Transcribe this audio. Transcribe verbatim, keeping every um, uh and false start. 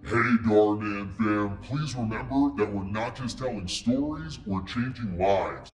Hey Darman fam, please remember that we're not just telling stories, we're changing lives.